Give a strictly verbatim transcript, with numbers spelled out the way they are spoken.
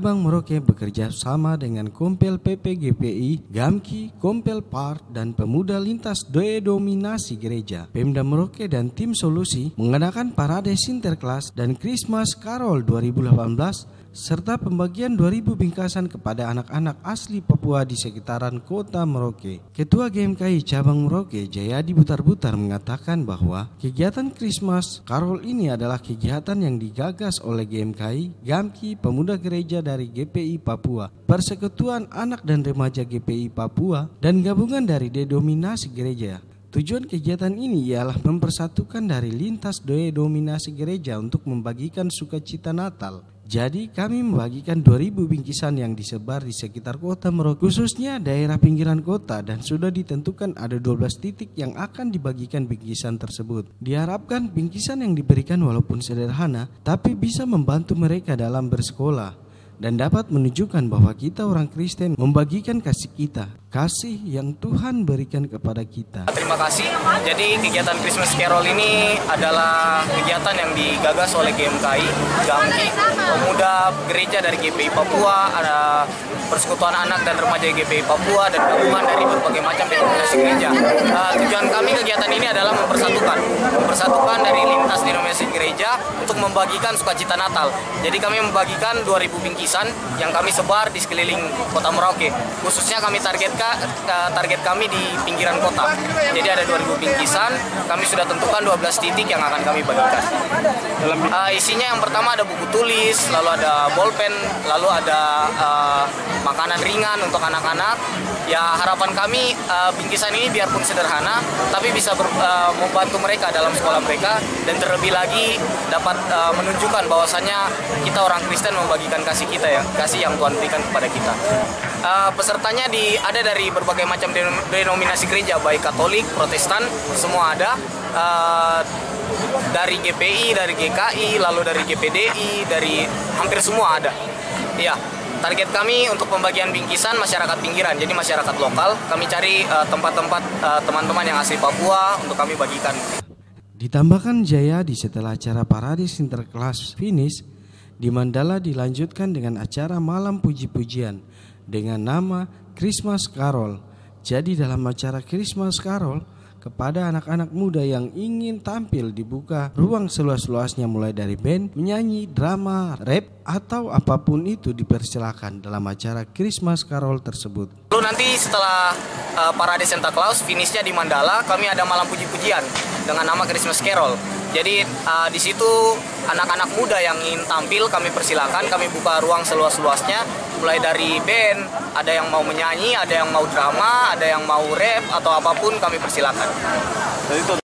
Cabang Merauke bekerja sama dengan Kompel P P G P I, Gamki, Kompel Par, dan Pemuda Lintas Dominasi Gereja. Pemda Merauke dan tim solusi mengadakan parade Sinterklas dan Christmas Carol dua ribu delapan belas serta pembagian dua ribu bingkasan kepada anak-anak asli Papua di sekitaran kota Merauke. Ketua G M K I Cabang Merauke, Jayadi Butar-Butar, mengatakan bahwa kegiatan Christmas Carol ini adalah kegiatan yang digagas oleh G M K I, Gamki, Pemuda Gereja dari G P I Papua, Persekutuan Anak dan Remaja G P I Papua, dan gabungan dari Dominasi Gereja. Tujuan kegiatan ini ialah mempersatukan dari lintas dominasi gereja untuk membagikan sukacita Natal. Jadi kami membagikan dua ribu bingkisan yang disebar di sekitar kota Merauke, khususnya daerah pinggiran kota, dan sudah ditentukan ada dua belas titik yang akan dibagikan bingkisan tersebut. Diharapkan bingkisan yang diberikan walaupun sederhana, tapi bisa membantu mereka dalam bersekolah dan dapat menunjukkan bahwa kita orang Kristen membagikan kasih kita, kasih yang Tuhan berikan kepada kita. Terima kasih. Jadi kegiatan Christmas Carol ini adalah kegiatan yang digagas oleh G M K I, Gamki, Pemuda Gereja dari G P I Papua, ada Persekutuan Anak dan Remaja G P I Papua, dan gabungan dari berbagai macam denominasi gereja. Uh, tujuan kami kegiatan ini adalah mempersatukan, mempersatukan dari lintas denominasi gereja untuk membagikan sukacita Natal. Jadi kami membagikan dua ribu bingkisan yang kami sebar di sekeliling kota Merauke. Khususnya kami targetkan target kami di pinggiran kota. Jadi ada dua ribu bingkisan, kami sudah tentukan dua belas titik yang akan kami bagikan. Uh, isinya yang pertama ada buku tulis, lalu ada bolpen, lalu ada uh, makanan ringan untuk anak-anak. Ya, harapan kami uh, bingkisan ini biarpun sederhana, tapi bisa ber, uh, membantu mereka dalam sekolah mereka, dan terlebih lagi dapat uh, menunjukkan bahwasannya kita orang Kristen membagikan kasih kita ya, kasih yang Tuhan berikan kepada kita. Uh, pesertanya di ada dari berbagai macam denominasi gereja, baik Katolik, Protestan, semua ada. Uh, dari G P I, dari G K I, lalu dari G P D I, dari hampir semua ada. Iya. Target kami untuk pembagian bingkisan masyarakat pinggiran, jadi masyarakat lokal. Kami cari tempat-tempat uh, uh, teman-teman yang asli Papua untuk kami bagikan. Ditambahkan Jayadi, setelah acara parade Sinterklas finish, di Mandala dilanjutkan dengan acara malam puji-pujian dengan nama Christmas Carol. Jadi dalam acara Christmas Carol, kepada anak-anak muda yang ingin tampil dibuka ruang seluas-luasnya, mulai dari band, menyanyi, drama, rap, atau apapun itu dipersilakan dalam acara Christmas Carol tersebut. Lalu nanti setelah uh, parade Santa Claus finishnya di Mandala, kami ada malam puji-pujian dengan nama Christmas Carol. Jadi uh, di situ anak-anak muda yang ingin tampil kami persilakan, kami buka ruang seluas-luasnya, mulai dari band, ada yang mau menyanyi, ada yang mau drama, ada yang mau rap atau apapun kami persilakan.